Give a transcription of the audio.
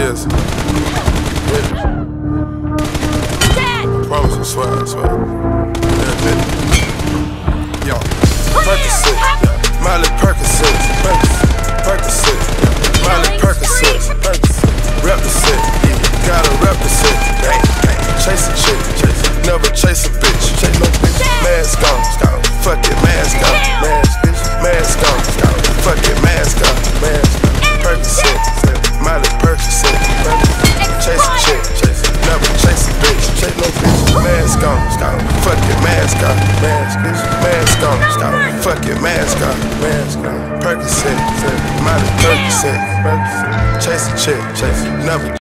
Yes. Promise, I swear. Yeah, bitch. Yo, Percocet, Miley Percocet, Percocet, Miley Percocet, represent, gotta represent. Chase a chick, never chase a bitch. Mask on, fuck it, mask on, mask on, fuck it, mask on, Percocet, Miley Percocet, chase a chick, never chase a bitch. Mask on, fuck it, mask on, mask on, fuck it, mask on, Percocet, Miley Percocet, chase a chick, never